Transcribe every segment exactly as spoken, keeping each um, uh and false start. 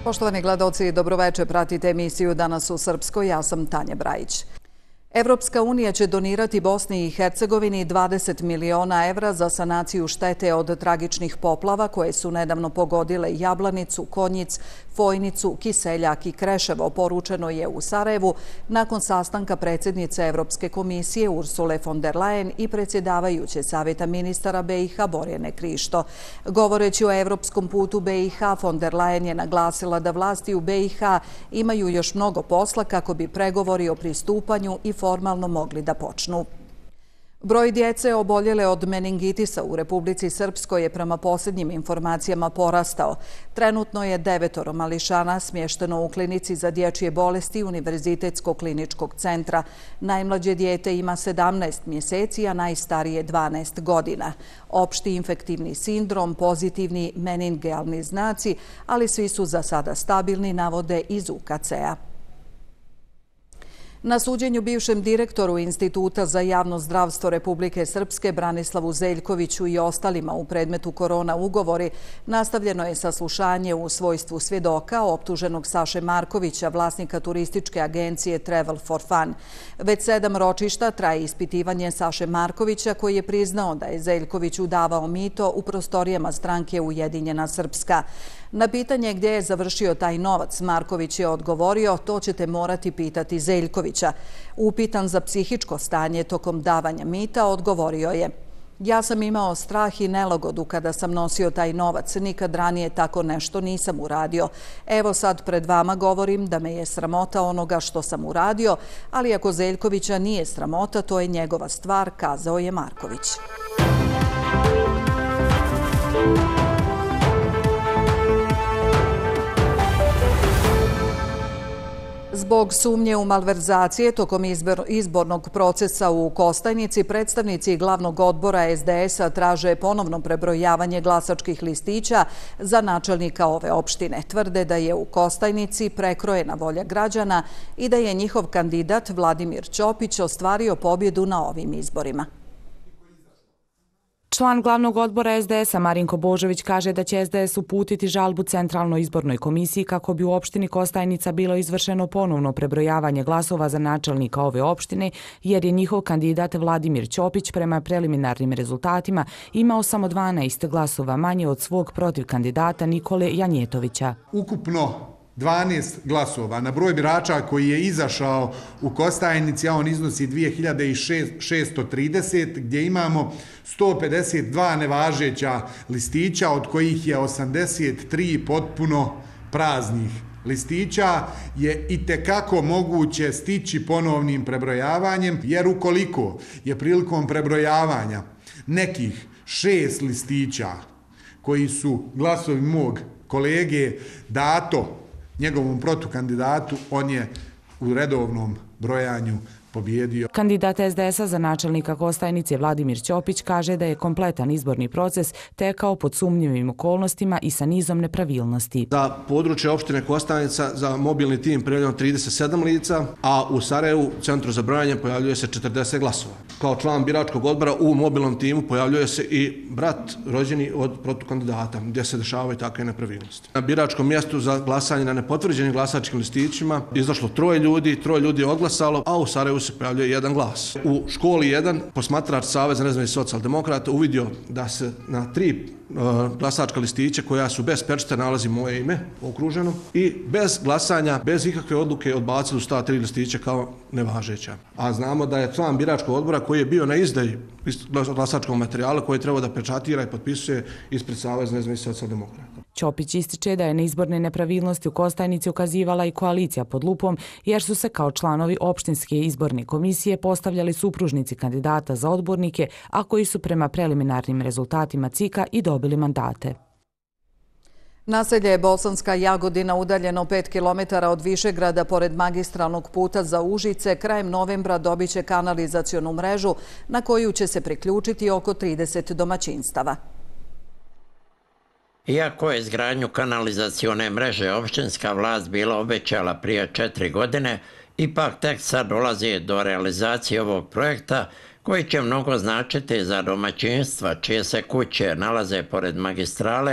Poštovani gledaoci, dobroveče, pratite emisiju Danas u Srpskoj, ja sam Tanja Brajić. Evropska unija će donirati Bosni i Hercegovini dvadeset miliona evra za sanaciju štete od tragičnih poplava koje su nedavno pogodile Jablanicu, Konjic, Fojnicu, Kiseljak i Kreševo, poručeno je u Sarajevu nakon sastanka predsjednice Evropske komisije Ursule von der Leyen i predsjedavajuće Savjeta ministara B i H Borjane Krišto. Govoreći o evropskom putu B i H, von der Leyen je naglasila da vlasti u B i H imaju još mnogo posla kako bi pregovori o pristupanju i formalno mogli da počnu. Broj djece oboljele od meningitisa u Republici Srpskoj je prema posljednjim informacijama porastao. Trenutno je devetoro mališana smješteno u klinici za dječje bolesti Univerzitetskog kliničkog centra. Najmlađe dijete ima sedamnaest mjeseci, a najstarije dvanaest godina. Opšti infektivni sindrom, pozitivni meningealni znaci, ali svi su za sada stabilni, navode iz U K C-a. Na suđenju bivšem direktoru Instituta za javno zdravstvo Republike Srpske Branislavu Zeljkoviću i ostalima u predmetu korona ugovori nastavljeno je saslušanje u svojstvu svjedoka optuženog Saše Markovića, vlasnika turističke agencije Travel for Fun. Već sedam ročišta traje ispitivanje Saše Markovića, koji je priznao da je Zeljkoviću davao mito u prostorijama stranke Ujedinjena Srpska. Na pitanje gdje je završio taj novac, Marković je odgovorio: to ćete morati pitati Zeljkovića. Upitan za psihičko stanje tokom davanja mita, odgovorio je: ja sam imao strah i nelagodu kada sam nosio taj novac. Nikad ranije tako nešto nisam uradio. Evo sad pred vama govorim da me je sramota onoga što sam uradio, ali ako Zeljkovića nije sramota, to je njegova stvar, kazao je Marković. Zbog sumnje u malverzacije tokom izbornog procesa u Kostajnici, predstavnici glavnog odbora S D S-a traže ponovno prebrojavanje glasačkih listića za načelnika ove opštine. Tvrde da je u Kostajnici prekrojena volja građana i da je njihov kandidat Vladimir Ćopić ostvario pobjedu na ovim izborima. Član glavnog odbora S D S-a Marinko Božović kaže da će S D S uputiti žalbu Centralnoj izbornoj komisiji kako bi u opštini Kostajnica bilo izvršeno ponovno prebrojavanje glasova za načelnika ove opštine, jer je njihov kandidat Vladimir Ćopić prema preliminarnim rezultatima imao samo dvanaest glasova manje od svog protiv kandidata Nikole Janjetovića. Ukupno dvanaest glasova na broj birača koji je izašao u Kostajnici, a on iznosi dvije hiljade šesto trideset, gdje imamo sto pedeset dva nevažeća listića, od kojih je osamdeset tri potpuno praznih listića, je itekako moguće stići ponovnim prebrojavanjem, jer ukoliko je prilikom prebrojavanja nekih šest listića koji su glasovi mog kolege dato njegovom protukandidatu, on je u redovnom brojanju pobjedio. Kandidat S D S-a za načelnika Kostajnice Vladimir Ćopić kaže da je kompletan izborni proces tekao pod sumnjivim okolnostima i sa nizom nepravilnosti. Za područje opštine Kostajnica za mobilni tim prijavljeno trideset sedam lica, a u Sarajevu u centru za brojanje pojavljuje se četrdeset glasova. Kao član biračkog odbora u mobilnom timu pojavljuje se i brat rođeni od protukandidata, gdje se dešavaju takve nepravilnosti. Na biračkom mjestu za glasanje na nepotvrđenim glasačkim listićima izašlo troje ljudi, troje ljudi je odglasalo, a u Sarajevu se pojavljuje jedan glas. U školi jedan posmatrač Saveza nezavisnih socijaldemokrata uvidio da se na tri glasačka listića koja su bez pečata nalazi moje ime okruženo i bez glasanja, bez ikakve odluke odbacili su ta tri listića kao nevažeća. A znamo da je član biračkog odbora koji je bio na izdaji glasačkog materijala koji je trebao da pečatira i potpisuje ispred Saveza nezavisnih socijaldemokrata. Ćopić ističe da je na izborne nepravilnosti u Kostajnici ukazivala i koalicija pod lupom, jer su se kao članovi opštinske izborne komisije postavljali supružnici kandidata za odbornike, a koji su prema preliminarnim rezultatima C I K-a i dobili mandate. Naselje Bosanska Jagodina, udaljeno pet kilometara od Višegrada pored magistralnog puta za Užice, krajem novembra dobit će kanalizacionu mrežu na koju će se priključiti oko trideset domaćinstava. Iako je izgradnju kanalizacione mreže opštinska vlast bila obećala prije četiri godine, ipak tek sad dolazi do realizacije ovog projekta koji će mnogo značiti za domaćinstva čije se kuće nalaze pored magistrale,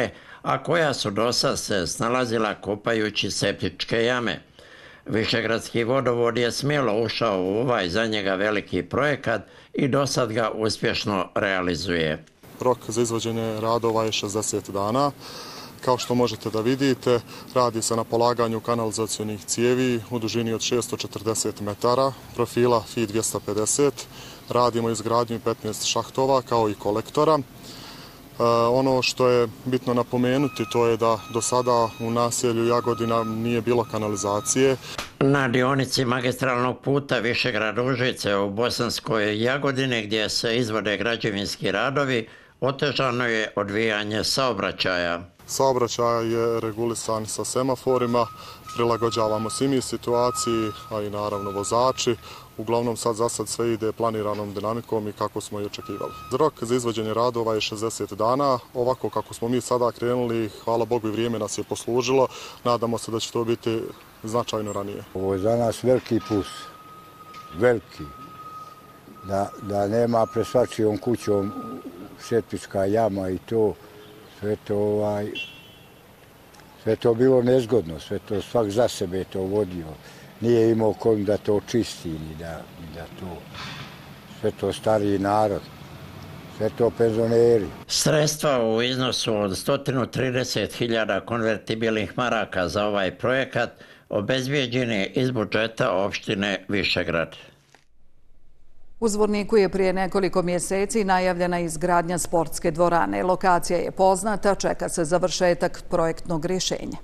a koja su dosad se snalazila kopajući septičke jame. Višegradski vodovod je smjelo ušao u ovaj za njega veliki projekat i dosad ga uspješno realizuje. Rok za izvođenje radova je šezdeset dana. Kao što možete da vidite, radi se na polaganju kanalizacionih cijevi u dužini od šesto četrdeset metara, profila F I dvjesto pedeset. Radimo izgradnju petnaest šahtova kao i kolektora. E, ono što je bitno napomenuti to je da do sada u naselju Jagodina nije bilo kanalizacije. Na dionici magistralnog puta Višegrad-Užice u Bosanskoj Jagodini gdje se izvode građevinski radovi, otežano je odvijanje saobraćaja. Saobraćaj je regulisan sa semaforima, prilagođavamo se i mi situaciji, a i naravno vozači. Uglavnom sad za sad sve ide planiranom dinamikom i kako smo i očekivali. Rok za izvođenje radova je šezdeset dana, ovako kako smo mi sada krenuli, hvala Bogu i vrijeme nas je poslužilo, nadamo se da će to biti značajno ranije. Ovo je za nas veliki plus, veliki, da, da nema pred svačijom kućom septička jama i to, sve to, ovaj, sve to bilo nezgodno, sve to svak za sebe to vodio. Nije imao kom da to čisti, ni da, ni da to, sve to stariji narod, sve to penzioneri. Sredstva u iznosu od sto trideset hiljada konvertibilnih maraka za ovaj projekat obezbijeđen je iz budžeta opštine Višegrad. U Zvorniku je prije nekoliko mjeseci najavljena izgradnja sportske dvorane. Lokacija je poznata, čeka se završetak projektnog rješenja.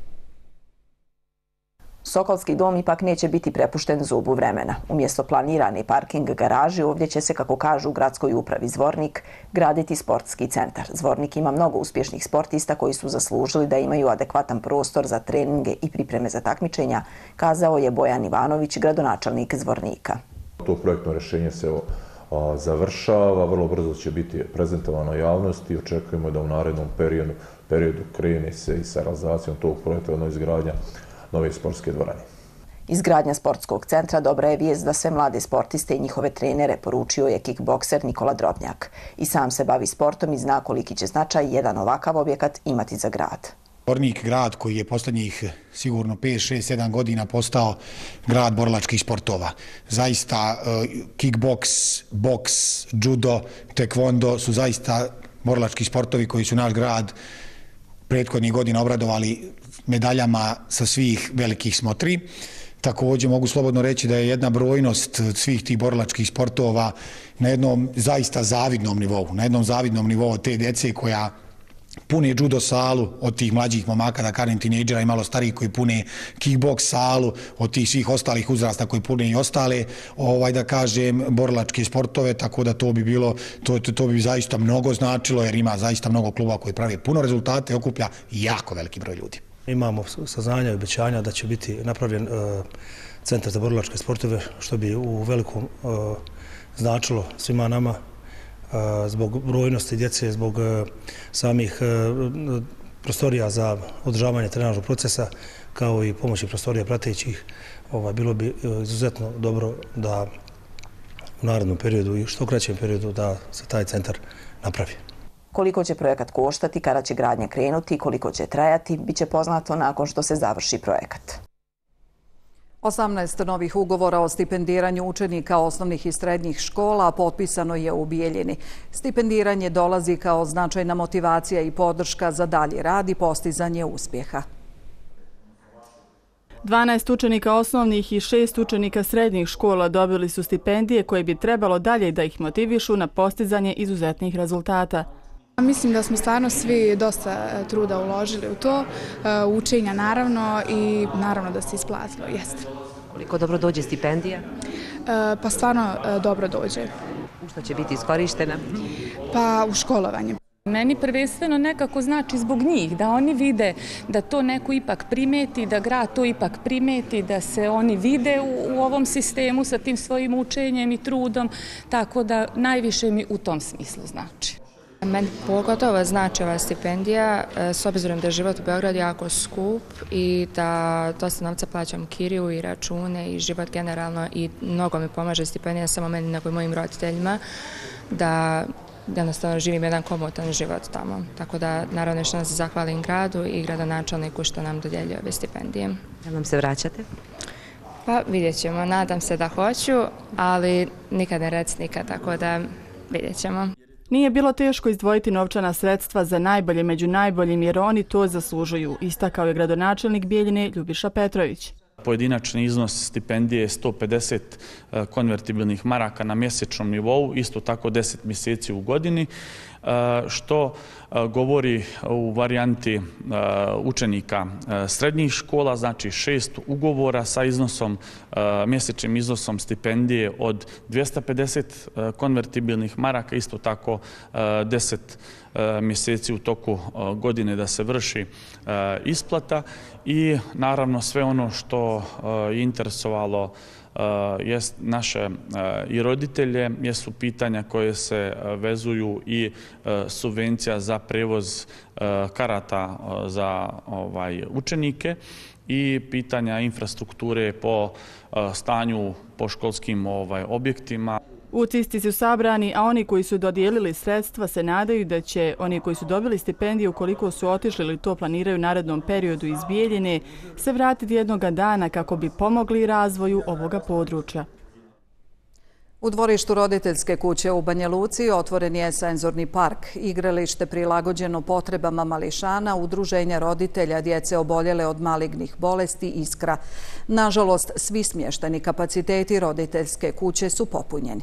Sokolski dom ipak neće biti prepušten zubu vremena. Umjesto planirane parking garaži, ovdje će se, kako kažu u gradskoj upravi Zvornik, graditi sportski centar. Zvornik ima mnogo uspješnih sportista koji su zaslužili da imaju adekvatan prostor za treninge i pripreme za takmičenja, kazao je Bojan Ivanović, gradonačelnik Zvornika. To projektno rješenje se o, završava, vrlo brzo će biti prezentovano javnosti i očekujemo da u narednom periodu, periodu krene se i sa realizacijom tog projekta, ono izgradnja nove sportske dvorane. Izgradnja sportskog centra dobra je vijest za sve mlade sportiste i njihove trenere, poručio je kickbokser Nikola Drobnjak. I sam se bavi sportom i zna koliki će značaj jedan ovakav objekat imati za grad. Zvornik, grad koji je posljednjih sigurno pet, šest, sedam godina postao grad borilačkih sportova. Zaista kickboks, boks, judo, tekvondo su zaista borilački sportovi koji su naš grad prethodnih godina obradovali medaljama sa svih velikih smotri. Također mogu slobodno reći da je jedna brojnost svih tih borilačkih sportova na jednom zaista zavidnom nivou, na jednom zavidnom nivou te djece koja pune judo salu od tih mlađih momaka, da kažem tinejdžera i malo starijih koji pune kickboks salu, od tih svih ostalih uzrasta koji pune i ostale, ovaj da kažem, borilačke sportove, tako da to bi bilo, to, to, to bi zaista mnogo značilo jer ima zaista mnogo kluba koji pravi puno rezultate i okuplja jako veliki broj ljudi. Imamo saznanja i obećanja da će biti napravljen uh, centar za borilačke sportove, što bi u velikom uh, značilo svima nama uh, zbog brojnosti djece, zbog uh, samih uh, prostorija za održavanje trenažnog procesa, kao i pomoći prostorija pratećih. Ovaj, bilo bi uh, izuzetno dobro da u narednom periodu i što kraćem periodu da se taj centar napravi. Koliko će projekat koštati, kada će gradnja krenuti i koliko će trajati, bit će poznato nakon što se završi projekat. osamnaest novih ugovora o stipendiranju učenika osnovnih i srednjih škola potpisano je u Bijeljini. Stipendiranje dolazi kao značajna motivacija i podrška za dalji rad i postizanje uspjeha. dvanaest učenika osnovnih i šest učenika srednjih škola dobili su stipendije koje bi trebalo dalje da ih motivišu na postizanje izuzetnih rezultata. Mislim da smo stvarno svi dosta truda uložili u to, učenja naravno i naravno da se isplatilo, jeste. Koliko dobro dođe stipendija? Pa stvarno dobro dođe. U što će biti iskorištena? Pa u školovanje. Meni prvenstveno nekako znači zbog njih, da oni vide da to neko ipak primeti, da grad to ipak primeti, da se oni vide u, u ovom sistemu sa tim svojim učenjem i trudom, tako da najviše mi u tom smislu znači. Meni pogotovo znači ova stipendija, s obzirom da je život u Beogradu jako skup i da dosta novca plaćam kiriju i račune i život generalno i mnogo mi pomaže stipendija, samo meni nego i mojim roditeljima, da jednostavno živim jedan komotan život tamo. Tako da naravno još nam se zahvalim gradu i gradonačelniku što nam dodjeljuje ove stipendije. Da nam se vraćate? Pa vidjet ćemo, nadam se da hoću, ali nikad ne reci nikad, tako da vidjet ćemo. Nije bilo teško izdvojiti novčana sredstva za najbolje među najboljim jer oni to zaslužuju, istakao je gradonačelnik Bijeljine Ljubiša Petrović. Pojedinačni iznos stipendije je sto pedeset konvertibilnih maraka na mjesečnom nivou, isto tako deset mjeseci u godini, što govori u varijanti učenika srednjih škola, znači šest ugovora sa iznosom, mjesečnim iznosom stipendije od dvjesto pedeset konvertibilnih maraka, isto tako deset mjeseci u toku godine da se vrši isplata i naravno sve ono što je interesovalo jest naše i roditelje, jesu pitanja koje se vezuju i subvencija za prevoz karata za ovaj, učenike i pitanja infrastrukture po stanju po školskim ovaj, objektima. Ucisci su sabrani, a oni koji su dodijelili sredstva se nadaju da će oni koji su dobili stipendiju, ukoliko su otišli ili to planiraju u narednom periodu iz Bijeljine, se vratiti jednoga dana kako bi pomogli razvoju ovoga područja. U dvorištu roditeljske kuće u Banja Luci otvoren je senzorni park, igralište prilagođeno potrebama mališana, udruženja roditelja djece oboljele od malignih bolesti Iskra. Nažalost, svi smješteni kapaciteti roditeljske kuće su popunjeni.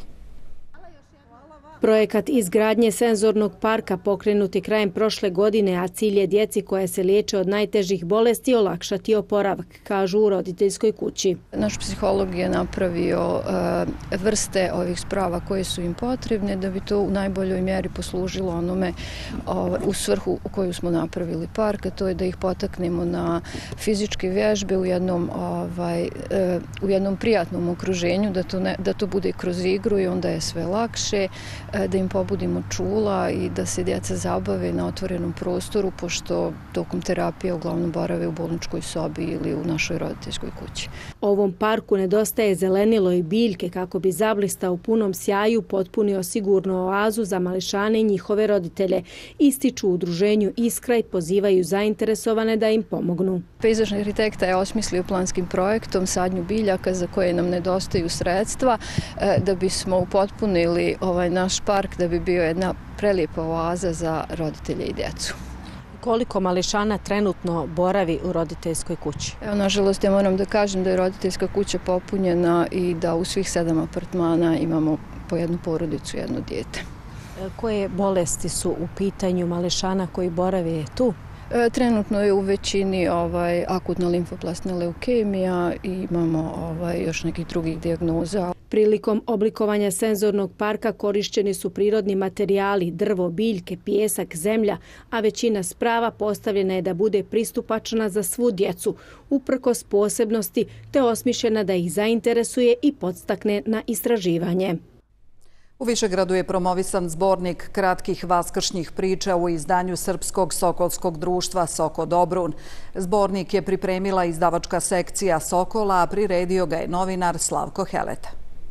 Projekat izgradnje senzornog parka pokrenut je krajem prošle godine, a cilj je djeci koja se liječe od najtežih bolesti olakšati oporavak, kažu u roditeljskoj kući. Naš psiholog je napravio vrste ovih sprava koje su im potrebne da bi to u najboljoj mjeri poslužilo onome u svrhu u koju smo napravili park, a to je da ih potaknemo na fizičke vježbe u jednom, ovaj, u jednom prijatnom okruženju, da to, ne, da to bude kroz igru i onda je sve lakše, da im pobudimo čula i da se djeca zabave na otvorenom prostoru, pošto tokom terapije uglavnom borave u bolničkoj sobi ili u našoj roditeljskoj kući. Ovom parku nedostaje zelenilo i biljke kako bi zablista u punom sjaju potpunio sigurnu oazu za mališane i njihove roditelje. Ističu u udruženju Iskra i pozivaju zainteresovane da im pomognu. Pejzažni arhitekta je osmislio planskim projektom sadnju biljaka za koje nam nedostaju sredstva da bismo upotpunili ovaj naš park, da bi bio jedna prelijepa oaza za roditelje i djecu. Koliko mališana trenutno boravi u roditeljskoj kući? Evo, nažalost, ja moram da kažem da je roditeljska kuća popunjena i da u svih sedam apartmana imamo po jednu porodicu, jedno dijete. Koje bolesti su u pitanju mališana koji borave tu? Trenutno je u većini ovaj, akutna limfoblastna leukemija i imamo ovaj, još nekih drugih dijagnoza. Prilikom oblikovanja senzornog parka korišćeni su prirodni materijali, drvo, biljke, pijesak, zemlja, a većina sprava postavljena je da bude pristupačna za svu djecu, uprkos posebnosti, te osmišljena da ih zainteresuje i podstakne na istraživanje. U Višegradu je promovisan zbornik kratkih vaskršnjih priča u izdanju Srpskog sokolskog društva Soko Dobrun. Zbornik je pripremila izdavačka sekcija Sokola, a priredio ga je novinar Slavko Heleta.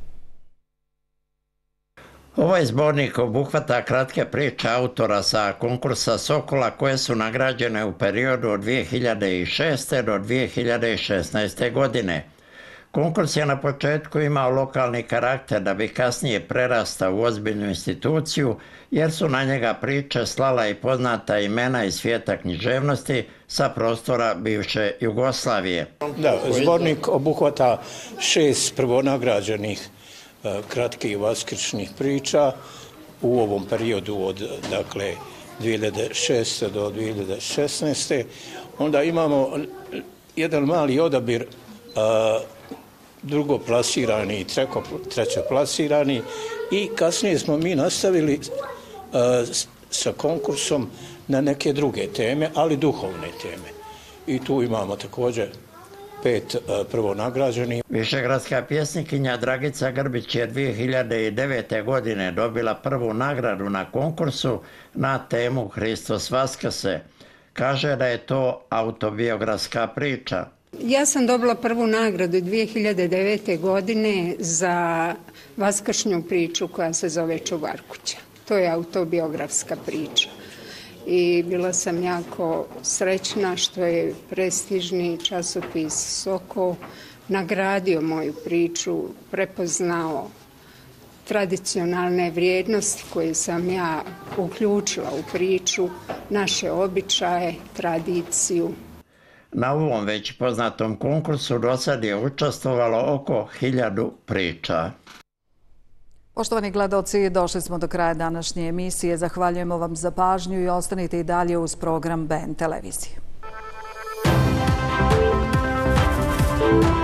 Ovaj zbornik obuhvata kratke priče autora sa konkursa Sokola koje su nagrađene u periodu od dvije hiljade šeste. do dvije hiljade šesnaeste. godine. Konkurs je na početku imao lokalni karakter da bi kasnije prerastao u ozbiljnu instituciju, jer su na njega priče slala i poznata imena iz svijeta književnosti sa prostora bivše Jugoslavije. Da, zbornik obuhvata šest prvonagrađenih kratkih vaskršnjih priča u ovom periodu od dakle, dvije hiljade šeste. do dvije hiljade šesnaeste. Onda imamo jedan mali odabir a, drugoplasirani i trećoplasirani i kasnije smo mi nastavili a, sa konkursom na neke druge teme, ali duhovne teme. I tu imamo također pet prvonagrađenih. Višegradska pjesnikinja Dragica Grbić je dvije hiljade devete. godine dobila prvu nagradu na konkursu na temu Hristos Vaskrse. Kaže da je to autobiografska priča. Ja sam dobila prvu nagradu dvije hiljade devete. godine za vaskršnju priču koja se zove Čuvar kuća. To je autobiografska priča. I bila sam jako srećna što je prestižni časopis Sokol nagradio moju priču, prepoznao tradicionalne vrijednosti koje sam ja uključila u priču, naše običaje, tradiciju. Na ovom već poznatom konkursu do sad je učestvovalo oko hiljadu priča. Poštovani gledaoci, došli smo do kraja današnje emisije. Zahvaljujemo vam za pažnju i ostanite i dalje uz program B N televizije.